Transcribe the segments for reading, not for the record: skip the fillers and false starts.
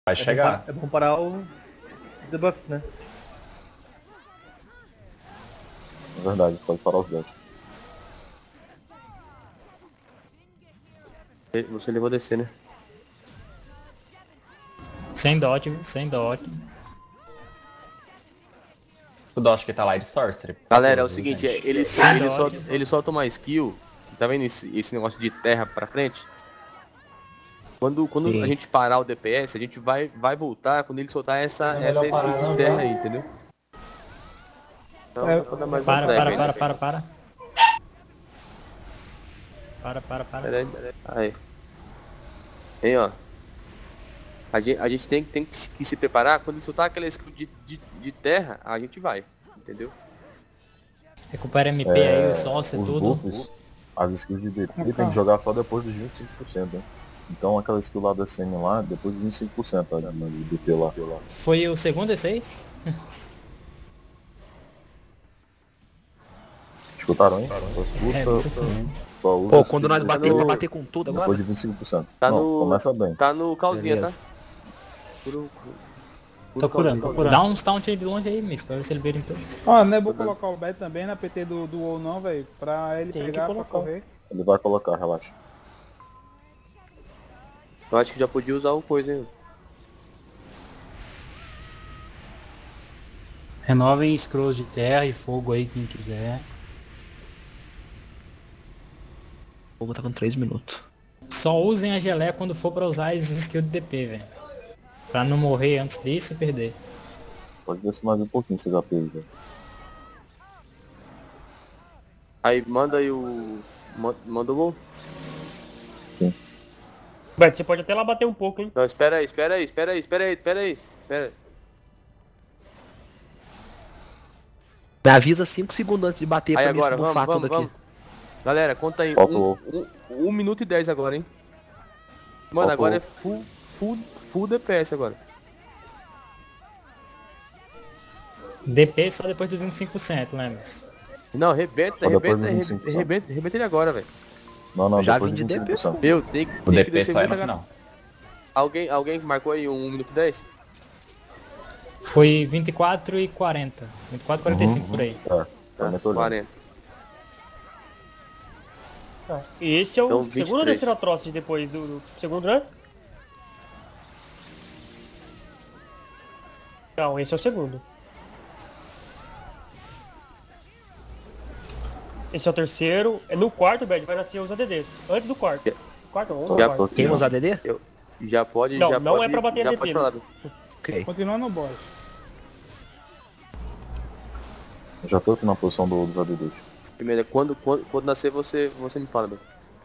Vai chegar. É bom parar o debuff, né? É verdade, pode parar os 10. Você levou descer, né? Sem dot, viu? Sem dot. O Dodge que tá lá é de Sorcery. Galera, é o Viu, seguinte, gente? ele solta uma skill. Tá vendo esse negócio de terra pra frente? Quando a gente parar o DPS, a gente vai voltar quando ele soltar essa skill de terra aí, entendeu? Então, dá pra dar mais um Para. Peraí. Aí. Aí, ó. A gente tem que se preparar. Quando ele soltar aquela skill de terra, a gente vai. Entendeu? Recupera MP aí, o sócio, Os tudo. buffs, as skills de DP tem que jogar só depois dos 25%, né? Então aquela skill lá da CM lá, depois de 25%, né? Mas o DP lá. Foi o segundo esse aí? Escutaram, hein? Só escuta, só usa. Pô, quando nós bater, vai bater com tudo agora? depois de 25%. Tá Não, no. começa bem. Tá no calzinha, Beleza. tá? Tô curando. Dá uns taunt aí de longe aí, Miss, pra ver se ele vira então. Ó, não é bom colocar o Bet também na PT do WoW não, velho. Pra ele pegar pra correr. Ele vai colocar, relaxa. Eu acho que já podia usar o coisa, hein? Renovem scrolls de terra e fogo aí, quem quiser. Vou botar com 3 minutos. Só usem a geleia quando for pra usar as skills de DP, velho. Pra não morrer antes disso e perder. Pode descer mais um pouquinho se já fez, velho. Aí, manda aí o... Manda o gol. Beto, você pode até lá bater um pouco, hein? Não, espera aí. Me avisa 5 segundos antes de bater Aí pra mim agora, bufar tudo vamos. aqui. Galera, conta aí. Falta o 1 minuto e 10 agora, hein? Mano, Falta agora o- é full DPS agora. DP só depois dos 25%, lembra? Não, rebenta Só depois do 25%. rebenta ele agora, velho. Não, Já depois vim de de DP, 25%. Meu, tem O que DP descer só é muito no agora. final. Alguém marcou aí 1 minuto e 10? Foi 24 e 40. 24 e 45 por aí. É, também tô olhando. 40. Tá. E esse é o Então, segundo 23. ou terceiro Atrocity depois do segundo, né? Não, esse é o segundo. Esse é o terceiro. É no quarto, Bad, vai nascer os ADDs. Antes do quarto. Quarto ou Já quarto? tô- Quem usa ADD? Já pode, Não, já não pode, é pra bater já ADP, pode falar. Ok. Continua no boss. Eu já tô aqui na posição dos ADDs. Primeiro, quando nascer, você me fala, meu.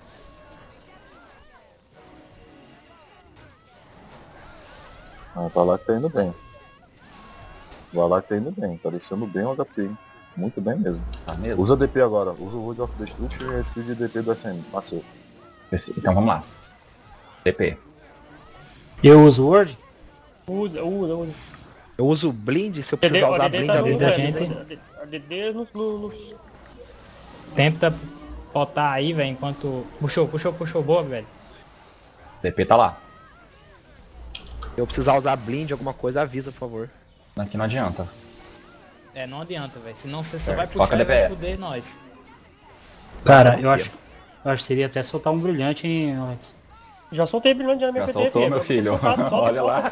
Ah, tá lá que tá indo bem. Vai lá que tá indo bem. Tá descendo bem o HP, hein? Muito bem mesmo. Tá mesmo? Usa DP agora. Usa o Road of Destruction e a skill de DP do SM. Passou. Então vamos lá. DP. Eu uso Word? Usa. Eu uso blind, se eu ADD, precisar o usar ADD blind, tá eu no uso da da gente. gente. ADD nos... Tenta botar aí, velho, enquanto... Puxou, boa, velho. DP tá lá. Se eu precisar usar blind, alguma coisa, avisa, por favor. Aqui não adianta. É, não adianta, velho. Senão você só É, vai foca puxar e vai DPS. fuder nós. Cara, eu acho que seria até soltar um brilhante, hein, Alex? Já soltei brilhante na minha Já PT, soltou, meu filho. Olha lá.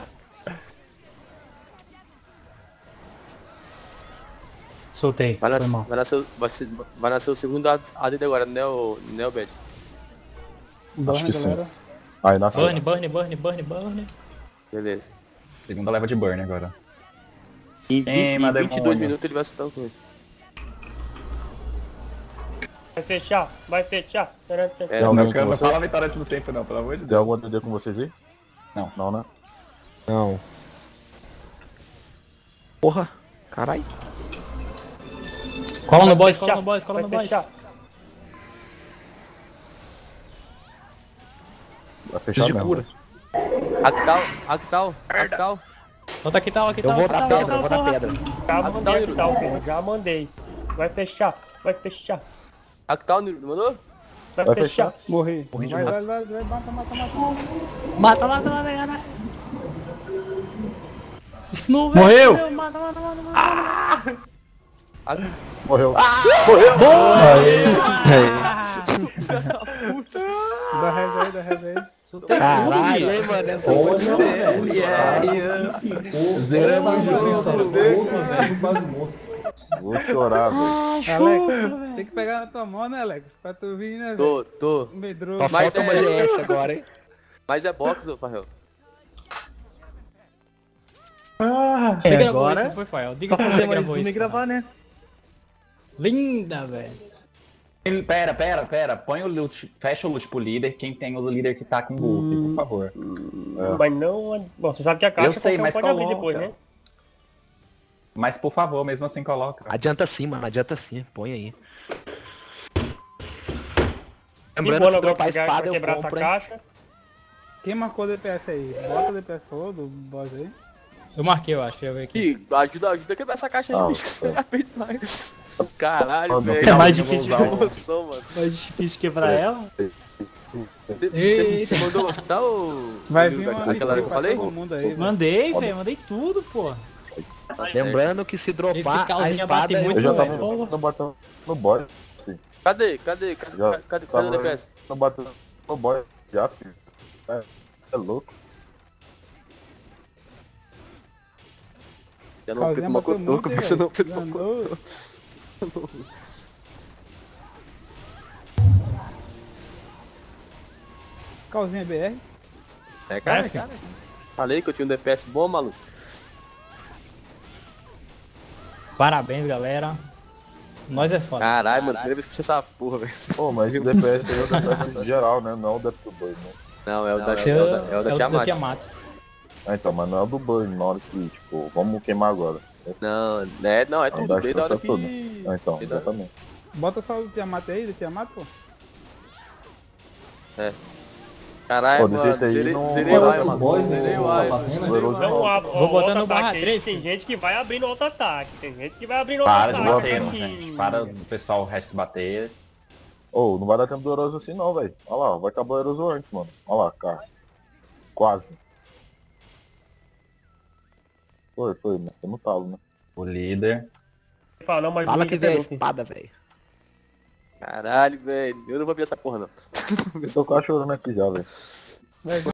Soltei, Vai foi mal. nascer o segundo ADD agora, né, o Bad? Acho que sim. galera. Aí nasceu. Burn. Beleza. Segunda leva de burn agora. Em Queima, 22 demônio. minutos ele vai soltar o coisa. Vai fechar. É, Tem alguém com Não você? fala metade do tempo não, pelo amor de Tem Deus. algum ADD com vocês aí? Não. Não, né? Não. Porra. Carai. Cola no boys. Vai fechar Preciso de mesmo. cura. Actal. Solta aqui tal, Eu vou dar pedra, eu vou dar pedra. Já mandei. Vai fechar. Actal, mandou? Vai fechar. Morri. Morri de Vai, novo. mata. Mata, cara. Isso não Morreu! Mata, mata, mata, mata. Morreu. Dá reza aí, dá reza aí. Caralho, hein, mano. Essa Zeramos o jogo. Vou chorar, velho. Alex, tem que pegar na tua mão, né, Alex? Pra tu vir, né, velho? Tô. Medroso. Só Mas falta uma é- GS agora, hein? Mas é box, ô Farrell. Você gravou agora- isso, não foi, Fael? Diga como você gravou isso. gravar, né? Linda, velho. Pera. Põe o loot, fecha o loot pro líder, quem tem o líder que tá com buff, por favor. Mas não... Bom, você sabe que a caixa Eu sei, qualquer um mas pode abrir coloca. depois, né? Mas por favor, mesmo assim coloca. Adianta sim, mano. Adianta sim. Põe aí. Se Lembrando bora que se agora dropar a pra espada eu quebrar essa compro, hein? caixa. Quem marcou o DPS aí? Bota o DPS falou do boss aí. Eu marquei, eu acho. Deixa eu ver aqui. Ih, ajuda a quebrar essa caixa aí, Ah, bicho. tá. Aperta mais. Caralho, Ah, não. velho. É mais Eu vou difícil, usar Que emoção, mano. mais difícil quebrar ela. Você mandou tá o... Vai vir uma aquela hora que eu pra falei? todo mundo aí, velho. Mandei, velho. Mandei tudo, pô. Lembrando que se dropar Esse a calzinha bate espada... muito Eu já no tava velho. batendo no boy. Cadê Já o DPS? Tô batendo no boy já, filho. É louco. Já não Calzinha fica uma bateu muito, cotoco, hein, você não velho. fez uma Andou. Calzinha BR. É, cara, É, cara. Falei que eu tinha um DPS bom, maluco. Parabéns, galera. Nós é foda. Caralho, mano, primeira vez que eu fiz essa porra, velho. Pô, mas esse DPS aí é o DPS geral, né? Não é o DPS do Burn, né? Não, é o da, Seu- é o da Tiamat. Tiamat. Ah, então, mas não é o do Burn, na hora que, tipo, vamos queimar agora. Não, é tudo, dá a desde a hora instrução toda. que... Ah, então, desde a- exatamente. Bota só o Tiamat aí, do Tiamat, pô. Caralho, Pô, desse mano, jeito aí zerei, não- zerei o não- Iron, mano. Zerei o Iron. Poderoso Não, não. ó, Vou botar no auto-ataque barra aí, 3, Tem filho. gente que vai abrir no auto-ataque. Tem gente que vai abrir no Para de auto-ataque. bater, aqui. gente. Para do pessoal o resto bater. Ô, não vai dar tempo do Eroso assim não, velho. Olha lá, vai acabar o Eroso antes, mano. Olha lá, cara. Quase. Foi, mas tem no talo, né? O líder. Fala, não, mas Fala bonito que vem a é louco. espada, velho. Caralho, velho. Eu não vou abrir essa porra, não. Eu tô quase chorando aqui já, velho. Vai vir